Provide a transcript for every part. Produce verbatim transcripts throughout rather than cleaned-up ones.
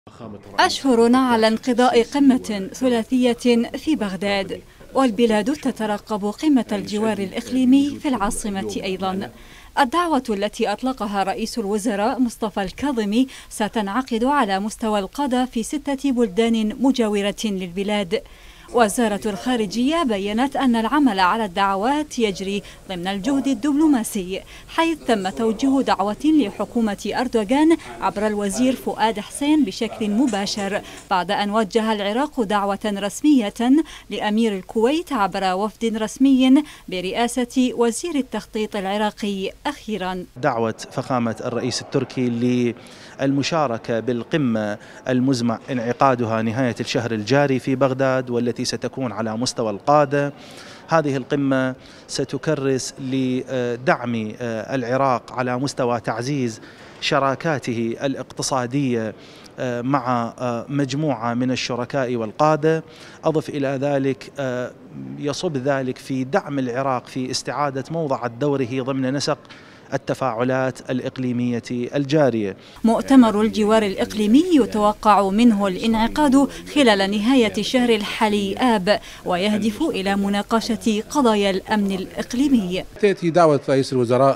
أشهر على انقضاء قمة ثلاثية في بغداد، والبلاد تترقب قمة الجوار الإقليمي في العاصمة أيضا. الدعوة التي أطلقها رئيس الوزراء مصطفى الكاظمي ستنعقد على مستوى القادة في ستة بلدان مجاورة للبلاد. وزارة الخارجية بيّنت أن العمل على الدعوات يجري ضمن الجهد الدبلوماسي، حيث تم توجيه دعوة لحكومة أردوغان عبر الوزير فؤاد حسين بشكل مباشر، بعد أن وجه العراق دعوة رسمية لأمير الكويت عبر وفد رسمي برئاسة وزير التخطيط العراقي أخيرا. دعوة فخامة الرئيس التركي للمشاركة بالقمة المزمع انعقادها نهاية الشهر الجاري في بغداد، والتي ستكون على مستوى القادة. هذه القمة ستكرس لدعم العراق على مستوى تعزيز شراكاته الاقتصادية مع مجموعة من الشركاء والقادة. أضف إلى ذلك يصب ذلك في دعم العراق في استعادة موضع دوره ضمن نسق التفاعلات الإقليمية الجارية. مؤتمر الجوار الإقليمي يتوقع منه الانعقاد خلال نهاية الشهر الحالي آب، ويهدف إلى مناقشة قضايا الأمن الإقليمي. تأتي دعوة رئيس الوزراء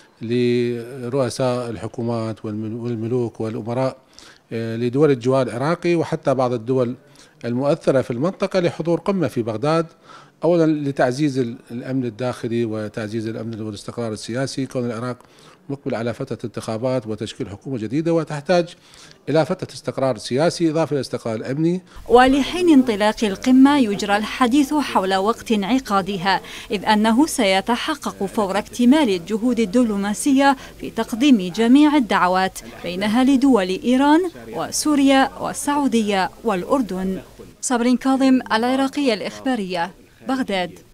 لرؤساء الحكومات والملوك والأمراء لدول الجوار العراقي وحتى بعض الدول المؤثرة في المنطقة لحضور قمة في بغداد، أولا لتعزيز الأمن الداخلي وتعزيز الأمن والاستقرار السياسي، كون العراق مقبل على فترة انتخابات وتشكيل حكومة جديدة وتحتاج إلى فترة استقرار سياسي إضافة إلى الاستقرار الأمني. ولحين انطلاق القمة يجرى الحديث حول وقت انعقادها، إذ أنه سيتحقق فور اكتمال الجهود الدبلوماسية في تقديم جميع الدعوات، بينها لدول إيران وسوريا والسعودية والأردن. صابرين كاظم، العراقية الإخبارية، بغداد.